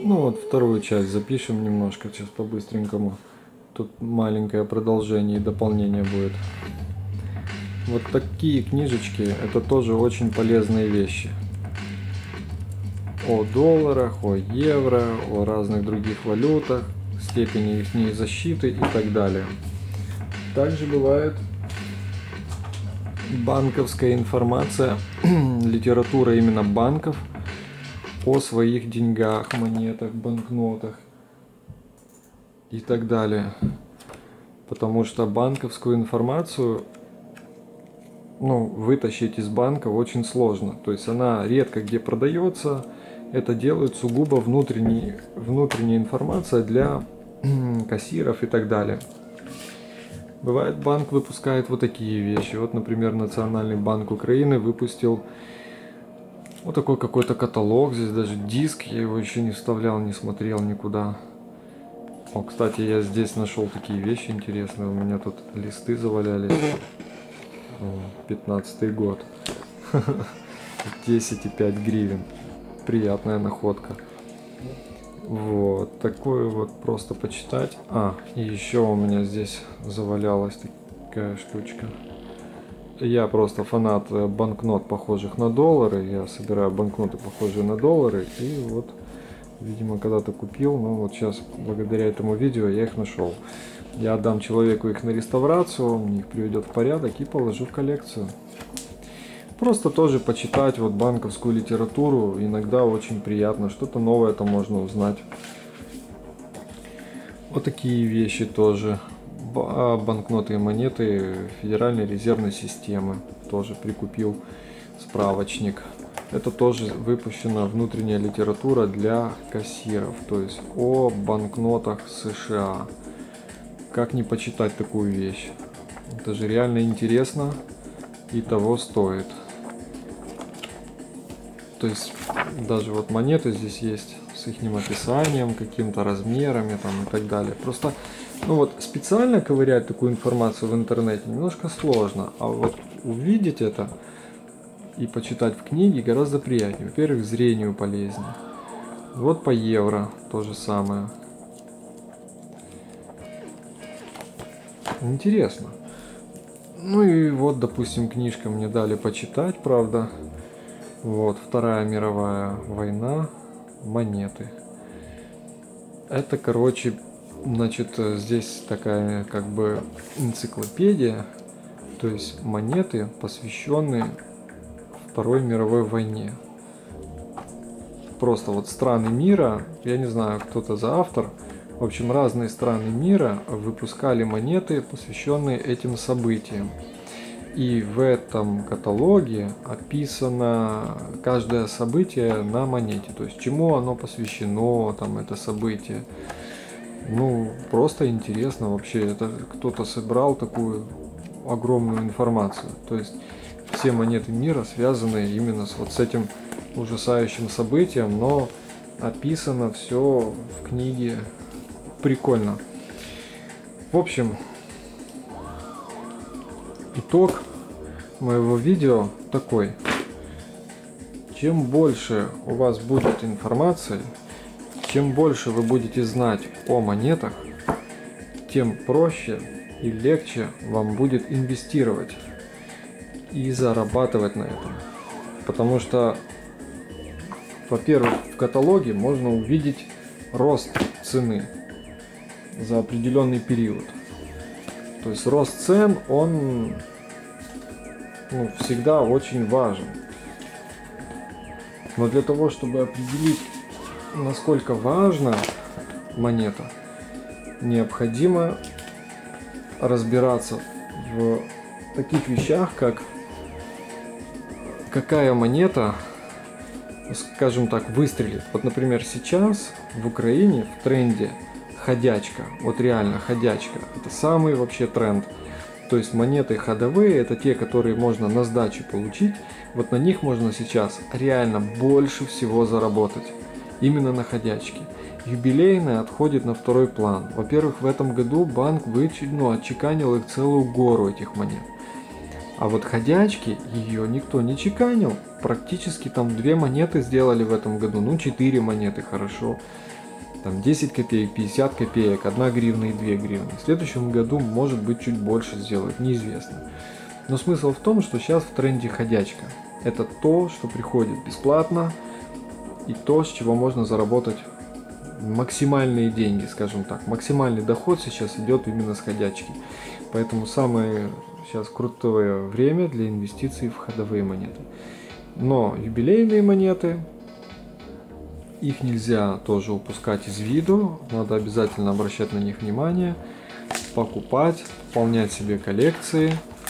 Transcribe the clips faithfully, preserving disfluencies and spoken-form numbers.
Ну вот вторую часть запишем немножко, сейчас по-быстренькому. Тут маленькое продолжение и дополнение будет. Вот такие книжечки, это тоже очень полезные вещи. О долларах, о евро, о разных других валютах, степени их защиты и так далее. Также бывает банковская информация, литература именно банков о своих деньгах, монетах, банкнотах и так далее. Потому что банковскую информацию, ну, вытащить из банка очень сложно. То есть она редко где продается. Это делают сугубо внутренние, внутренняя информация для кассиров и так далее. Бывает, банк выпускает вот такие вещи. Вот, например, Национальный банк Украины выпустил вот такой какой-то каталог. Здесь даже диск, я его еще не вставлял, не смотрел никуда. О, кстати, я здесь нашел такие вещи интересные. У меня тут листы завалялись. пятнадцатый год. десять и пять гривен. Приятная находка. Вот, такое вот просто почитать. А, и еще у меня здесь завалялась такая штучка. Я просто фанат банкнот, похожих на доллары. Я собираю банкноты, похожие на доллары. И вот, видимо, когда-то купил. Но вот сейчас, благодаря этому видео, я их нашел. Я отдам человеку их на реставрацию, он их приведет в порядок и положу в коллекцию. Просто тоже почитать вот банковскую литературу, иногда очень приятно, что-то новое там можно узнать. Вот такие вещи тоже. Банкноты и монеты Федеральной резервной системы. Тоже прикупил справочник. Это тоже выпущена внутренняя литература для кассиров, то есть о банкнотах США. Как не почитать такую вещь? Это же реально интересно и того стоит. То есть даже вот монеты здесь есть с их описанием, каким-то размерами там и так далее. Просто, ну вот специально ковырять такую информацию в интернете немножко сложно, а вот увидеть это и почитать в книге гораздо приятнее. Во-первых, зрению полезнее. Вот по евро то же самое. Интересно. Ну и вот, допустим, книжка мне дали почитать, правда. Вот, Вторая мировая война, монеты. Это, короче, значит, здесь такая как бы энциклопедия, то есть монеты, посвященные Второй мировой войне. Просто вот страны мира, я не знаю, кто-то за автор, в общем, разные страны мира выпускали монеты, посвященные этим событиям. И в этом каталоге описано каждое событие на монете. То есть, чему оно посвящено, там, это событие. Ну, просто интересно вообще. Это кто-то собрал такую огромную информацию. То есть, все монеты мира связаны именно с вот с этим ужасающим событием, но описано все в книге. Прикольно. В общем, итог моего видео такой. Чем больше у вас будет информации, чем больше вы будете знать о монетах, тем проще и легче вам будет инвестировать и зарабатывать на этом. Потому что, во-первых, в каталоге можно увидеть рост цены за определенный период. То есть рост цен, он ну, всегда очень важен. Но для того, чтобы определить, насколько важна монета, необходимо разбираться в таких вещах, как какая монета, скажем так, выстрелит. Вот, например, сейчас в Украине в тренде ходячка, вот реально ходячка, это самый вообще тренд. То есть монеты ходовые, это те, которые можно на сдачу получить, вот на них можно сейчас реально больше всего заработать, именно на ходячке. Юбилейная отходит на второй план. Во-первых, в этом году банк вычи, ну, отчеканил их целую гору этих монет. А вот ходячки, ее никто не чеканил. Практически там две монеты сделали в этом году. Ну, четыре монеты, хорошо. Там десять копеек, пятьдесят копеек, одна гривна и две гривны. В следующем году, может быть, чуть больше сделают, неизвестно. Но смысл в том, что сейчас в тренде ходячка. Это то, что приходит бесплатно, и то, с чего можно заработать максимальные деньги, скажем так. Максимальный доход сейчас идет именно с ходячки. Поэтому самое сейчас крутое время для инвестиций в ходовые монеты. Но юбилейные монеты, их нельзя тоже упускать из виду. Надо обязательно обращать на них внимание, покупать, пополнять себе коллекции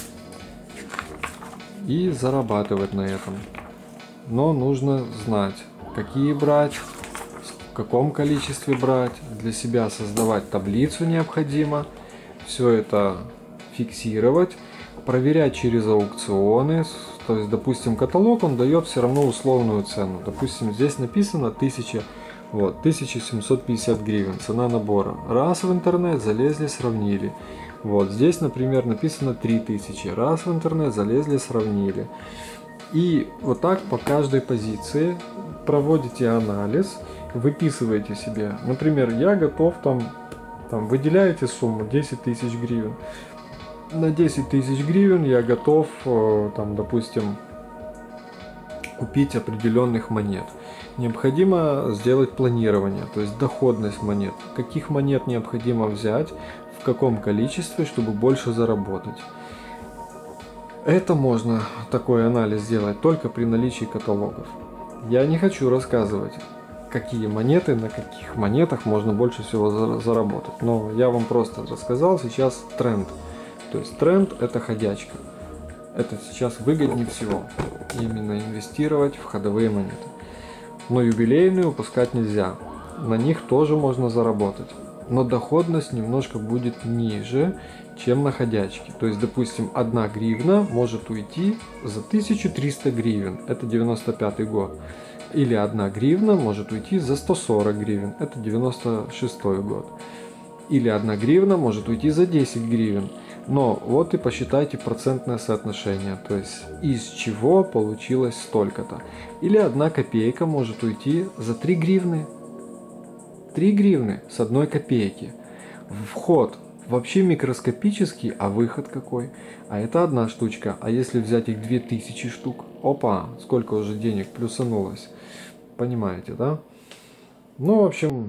и зарабатывать на этом. Но нужно знать, какие брать, в каком количестве брать. Для себя создавать таблицу необходимо. Все это фиксировать, проверять через аукционы. То есть, допустим, каталог, он дает все равно условную цену. Допустим, здесь написано тысяча, вот, тысяча семьсот пятьдесят гривен, цена набора. Раз в интернет залезли, сравнили. Вот здесь, например, написано три тысячи. Раз в интернет залезли, сравнили. И вот так по каждой позиции проводите анализ, выписываете себе. Например, я готов там, там выделяете сумму десять тысяч гривен. На десять тысяч гривен я готов, там, допустим, купить определенных монет. Необходимо сделать планирование, то есть доходность монет. Каких монет необходимо взять, в каком количестве, чтобы больше заработать. Это можно, такой анализ сделать, только при наличии каталогов. Я не хочу рассказывать, какие монеты, на каких монетах можно больше всего заработать. Но я вам просто рассказал сейчас тренд. То есть тренд — это ходячка. Это сейчас выгоднее всего именно инвестировать в ходовые монеты. Но юбилейные упускать нельзя. На них тоже можно заработать. Но доходность немножко будет ниже, чем на ходячке. То есть, допустим, одна гривна может уйти за тысячу триста гривен. Это девяносто пятый год. Или одна гривна может уйти за сто сорок гривен. Это девяносто шестой год. Или одна гривна может уйти за десять гривен. Но вот и посчитайте процентное соотношение, то есть из чего получилось столько-то. Или одна копейка может уйти за три гривны. три гривны с одной копейки. Вход вообще микроскопический, а выход какой? А это одна штучка. А если взять их две тысячи штук, опа, сколько уже денег плюсанулось. Понимаете, да? Ну, в общем...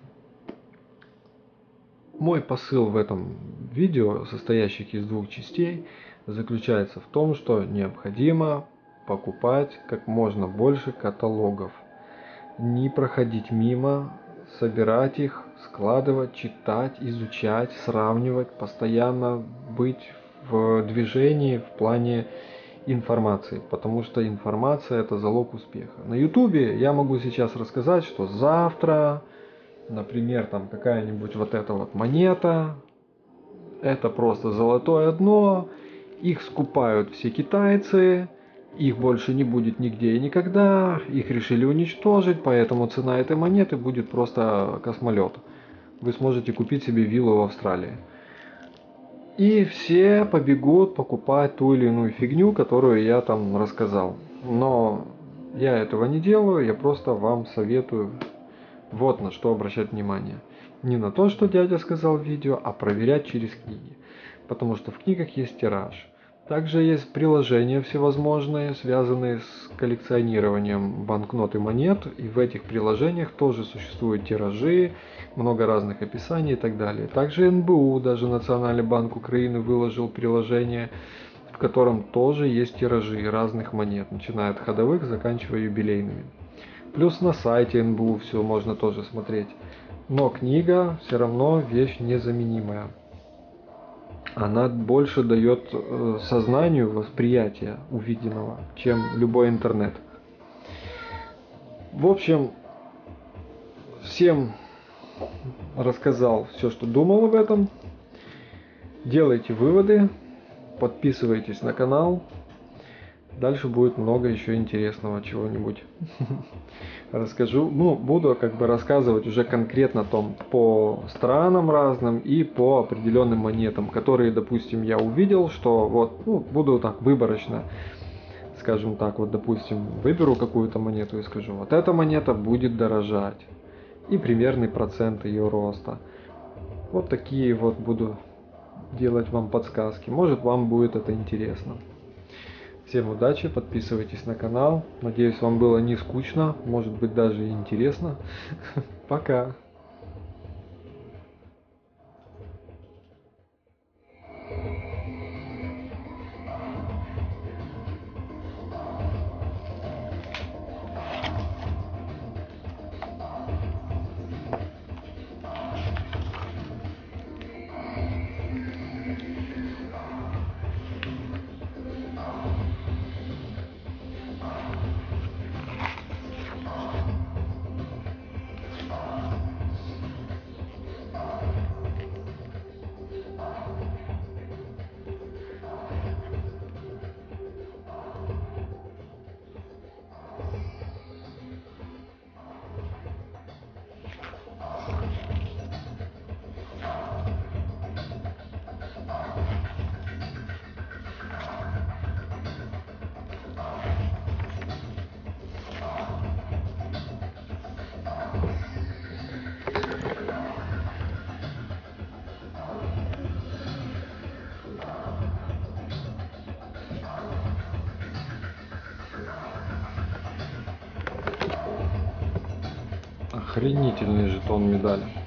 Мой посыл в этом видео, состоящих из двух частей, заключается в том, что необходимо покупать как можно больше каталогов. Не проходить мимо, собирать их, складывать, читать, изучать, сравнивать, постоянно быть в движении в плане информации, потому что информация — это залог успеха. На ютубе я могу сейчас рассказать, что завтра... Например, там какая-нибудь вот эта вот монета, это просто золотое дно, их скупают все китайцы, их больше не будет нигде и никогда, их решили уничтожить, поэтому цена этой монеты будет просто космолет. Вы сможете купить себе виллу в Австралии. И все побегут покупать ту или иную фигню, которую я там рассказал. Но я этого не делаю, я просто вам советую. Вот на что обращать внимание. Не на то, что дядя сказал в видео, а проверять через книги. Потому что в книгах есть тираж. Также есть приложения всевозможные, связанные с коллекционированием банкнот и монет. И в этих приложениях тоже существуют тиражи, много разных описаний и так далее. Также эн бэ у, даже Национальный банк Украины, выложил приложение, в котором тоже есть тиражи разных монет, начиная от ходовых, заканчивая юбилейными. Плюс на сайте эн бэ у все можно тоже смотреть. Но книга все равно вещь незаменимая. Она больше дает сознанию восприятия увиденного, чем любой интернет. В общем, всем рассказал все, что думал об этом. Делайте выводы, подписывайтесь на канал. Дальше будет много еще интересного чего-нибудь. Расскажу, ну, буду как бы рассказывать уже конкретно том по странам разным и по определенным монетам, которые, допустим, я увидел, что вот, ну, буду так выборочно, скажем так, вот, допустим, выберу какую-то монету и скажу, вот эта монета будет дорожать, и примерный процент ее роста. Вот такие вот буду делать вам подсказки. Может, вам будет это интересно. Всем удачи, подписывайтесь на канал. Надеюсь, вам было не скучно, может быть, даже и интересно. Пока! Охренительный жетон медали.